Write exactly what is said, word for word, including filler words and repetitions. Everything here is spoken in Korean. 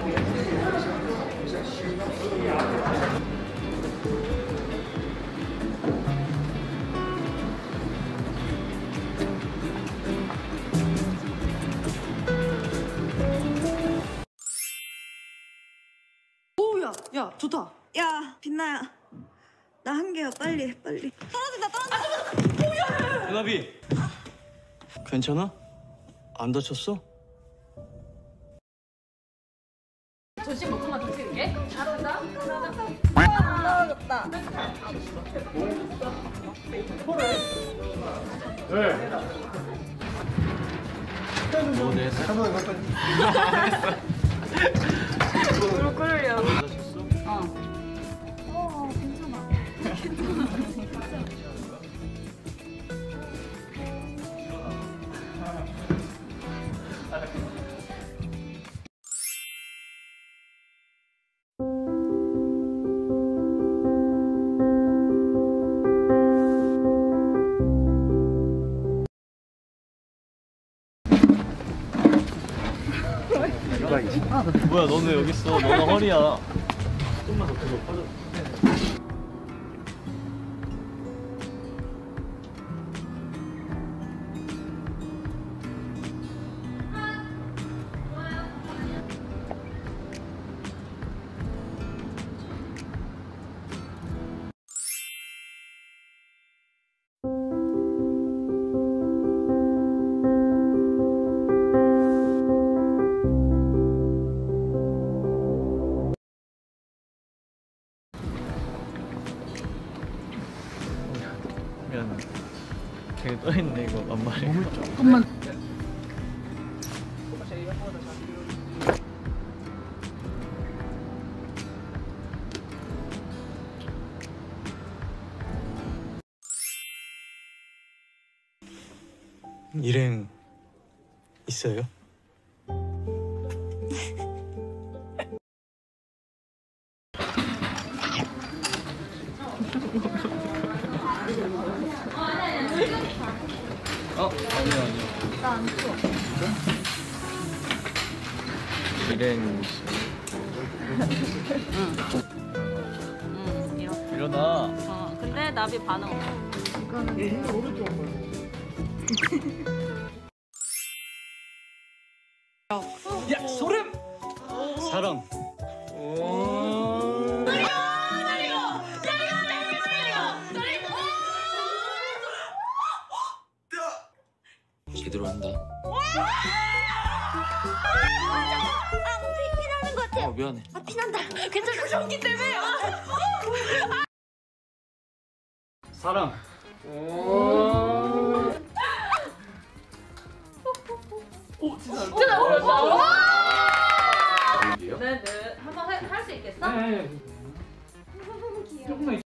오야, 야, 좋다. 야, 빛나야. 나 한 개야, 빨리, 빨리. 떨어진다, 떨어진다. 오야! 유나비, 괜찮아? 안 다쳤어? 조심 먹고만 더 칠게. 잘한다. 떨어졌다. 뭐 됐어? 무릎 꿇으려. 안 다쳤어? 어. 어, 괜찮아. 뭐야, 너는 여기 있어. 너는 허리야. 좀만 더 뒤로 빠져. 미안. 되게 떠있네 이거 만말이. 몸을 조금만. 일행 있어요? 어? 아니요 아니요. 나 안 추워. 일행 응, 이렇게. 일어나. 어, 근데 나비 반응 없어. 이거는 야 소름! 사랑. 오. 제대로 한다. 아, 피, 피나는 것 같아. 어 미안해. 아, 피난다. 괜찮아, 전기 때문에. 사랑. 오 진짜. 진짜 잘한다. 여기요? 네, 네. 한번 할 수 있겠어? 네. 조금만.